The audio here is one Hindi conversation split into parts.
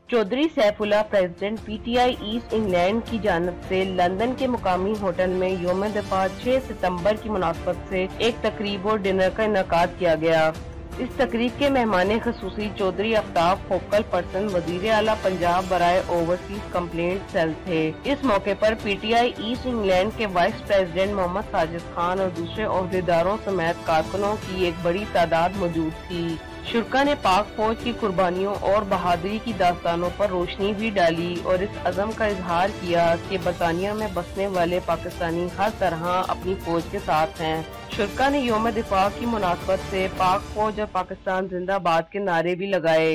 Chaudhary Saifullah president PTI east England की जानिब से लंदन के मुकामी होटल में यौम दिफा 6 सितंबर की मुनासबत से एक तकरीब और डिनर का इनेकाद किया गया। इस तकरीब के मेहमान खसूसी चौधरी आफ्ताब फोकल पर्सन वजीर आला पंजाब बराए ओवरसीज कंप्लेंट सेल थे। इस मौके पर पीटीआई ईस्ट इंग्लैंड के वाइस प्रेसिडेंट मोहम्मद साजिद खान और दूसरे ओहदेदारों समेत कारकुनों की एक बड़ी तादाद मौजूद थी। शुरका ने पाक फौज की कुर्बानियों और बहादुरी की दास्तानों पर रोशनी भी डाली और इस अज़म का इजहार किया कि बरतानिया में बसने वाले पाकिस्तानी हर तरह अपनी फौज के साथ हैं। शुरका ने यौम दिफा की मुनासबत से पाक फौज और पाकिस्तान जिंदाबाद के नारे भी लगाए।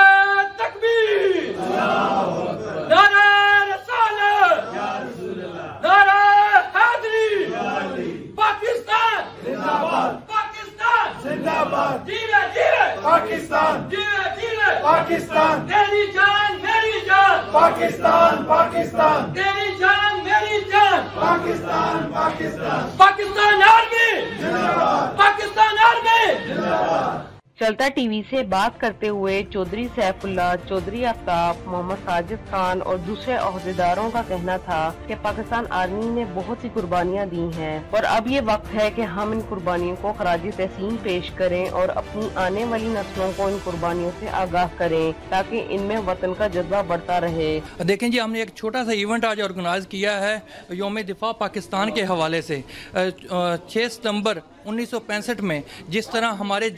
पाकिस्तान पाकिस्तान तेरी जान मेरी जान, पाकिस्तान पाकिस्तान तेरी जान मेरी जान, पाकिस्तान पाकिस्तान पाकिस्तान आर्मी जिंदाबाद, पाकिस्तान आर्मी जिंदाबाद। चलता टीवी से बात करते हुए चौधरी सैफुल्लाह, चौधरी आफ्ताब, मोहम्मद साजिद खान और दूसरे ओहदेदारों का कहना था कि पाकिस्तान आर्मी ने बहुत सी कुर्बानियां दी हैं और अब ये वक्त है कि हम इन कुर्बानियों को खराजी तहसीन पेश करें और अपनी आने वाली नस्लों को इन कुर्बानियों से आगाह करें ताकि इनमें वतन का जज्बा बढ़ता रहे। देखें जी, हमने एक छोटा सा इवेंट आज ऑर्गेनाइज किया है यौम दिफा पाकिस्तान के हवाले से। 6 सितंबर 1965 में जिस तरह हमारे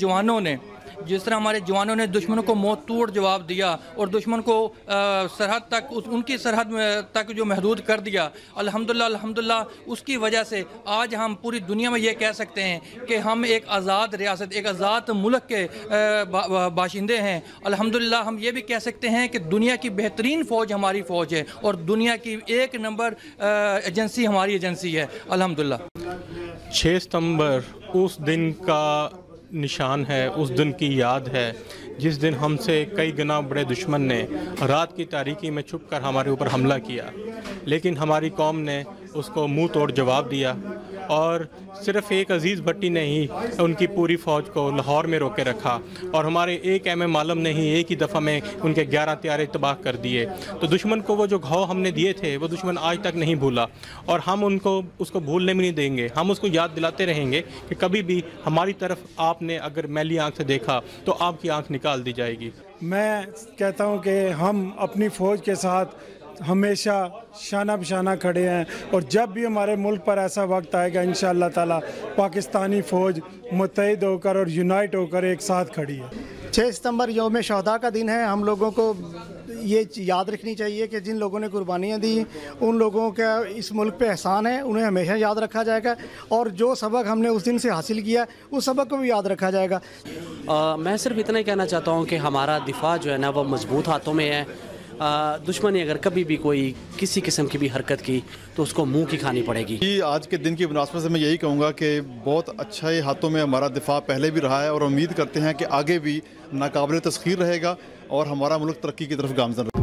जवानों ने दुश्मनों को मौत तोड़ जवाब दिया और दुश्मन को सरहद तक उनकी सरहद तक जो महदूद कर दिया, अल्हम्दुलिल्लाह उसकी वजह से आज हम पूरी दुनिया में ये कह सकते हैं कि हम एक आज़ाद रियासत, एक आज़ाद मुल्क के बाशिंदे हैं। अल्हम्दुलिल्लाह हम ये भी कह सकते हैं कि दुनिया की बेहतरीन फ़ौज हमारी फ़ौज है और दुनिया की 1 नंबर एजेंसी हमारी एजेंसी है अल्हम्दुलिल्लाह। 6 सितंबर उस दिन का निशान है, उस दिन की याद है जिस दिन हमसे कई गुना बड़े दुश्मन ने रात की तारीकी में छुप कर हमारे ऊपर हमला किया, लेकिन हमारी कौम ने उसको मुंह तोड़ जवाब दिया और सिर्फ़ एक अजीज़ भट्टी ने ही उनकी पूरी फ़ौज को लाहौर में रोके रखा और हमारे एक एम आलम ने ही एक ही दफ़ा में उनके 11 त्यारे तबाह कर दिए। तो दुश्मन को वो जो घाव हमने दिए थे वो दुश्मन आज तक नहीं भूला और हम उसको भूलने भी नहीं देंगे। हम उसको याद दिलाते रहेंगे कि कभी भी हमारी तरफ आपने अगर मैली आँख से देखा तो आपकी आँख निकाल दी जाएगी। मैं कहता हूँ कि हम अपनी फ़ौज के साथ हमेशा शाना बशाना खड़े हैं और जब भी हमारे मुल्क पर ऐसा वक्त आएगा इंशाअल्लाह ताला पाकिस्तानी फ़ौज मुत्तहिद होकर और यूनाइट होकर एक साथ खड़ी है। 6 सितंबर यौम शहदा का दिन है। हम लोगों को ये याद रखनी चाहिए कि जिन लोगों ने कुर्बानियाँ दी उन लोगों का इस मुल्क पे एहसान है, उन्हें हमेशा याद रखा जाएगा और जो सबक हमने उस दिन से हासिल किया उस सबक को भी याद रखा जाएगा। मैं सिर्फ इतना ही कहना चाहता हूँ कि हमारा दिफा जो है ना वो मजबूत हाथों में है। दुश्मन ने अगर कभी भी कोई किसी किस्म की भी हरकत की तो उसको मुंह की खानी पड़ेगी। आज के दिन की मुनासबत से मैं यही कहूँगा कि बहुत अच्छे हाथों में हमारा दिफा पहले भी रहा है और उम्मीद करते हैं कि आगे भी नाकाबिल तस्खीर रहेगा और हमारा मुल्क तरक्की की तरफ गामज़न रहेगा।